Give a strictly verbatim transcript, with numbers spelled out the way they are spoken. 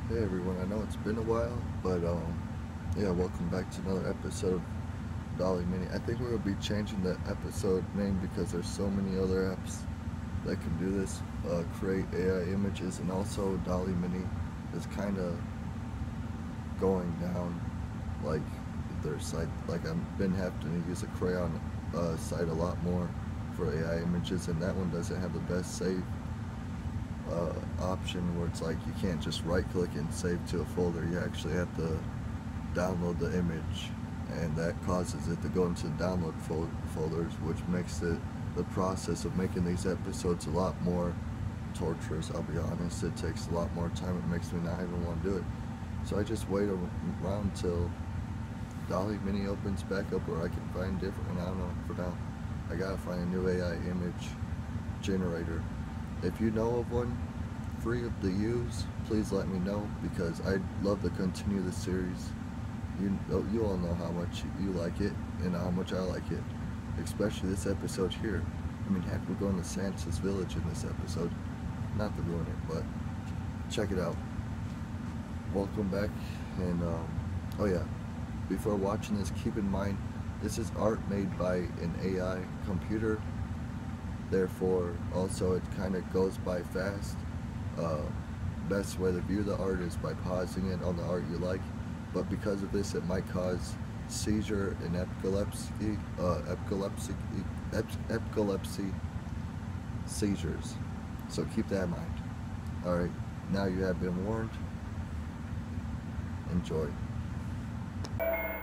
Hey everyone, I know it's been a while, but um, yeah, welcome back to another episode of Dolly Mini. I think we're gonna be changing the episode name because there's so many other apps that can do this, uh, create A I images, and also Dolly Mini is kind of going down. Like their site, like I've been having to use a crayon uh, site a lot more for A I images, and that one doesn't have the best save uh, option where it's like you can't just right click and save to a folder. You actually have to download the image, and that causes it to go into download fol folders, which makes it the process of making these episodes a lot more torturous. I'll be honest, it takes a lot more time. It makes me not even want to do it. So I just wait around till Dolly Mini opens back up, or I can find a different one. I don't know. For now, I gotta find a new A I image generator. If you know of one free to use, please let me know, because I'd love to continue the series. You you all know how much you like it and how much I like it, especially this episode here. I mean, heck, we're going to Santa's village in this episode. Not to ruin it, but check it out. Welcome back, and um, oh yeah, before watching this, keep in mind this is art made by an A I computer. Therefore, also it kind of goes by fast. Uh, best way to view the art is by pausing it on the art you like. But because of this, it might cause seizure and epilepsy, uh, epilepsy, ep epilepsy seizures. So keep that in mind. All right, now you have been warned. Enjoy.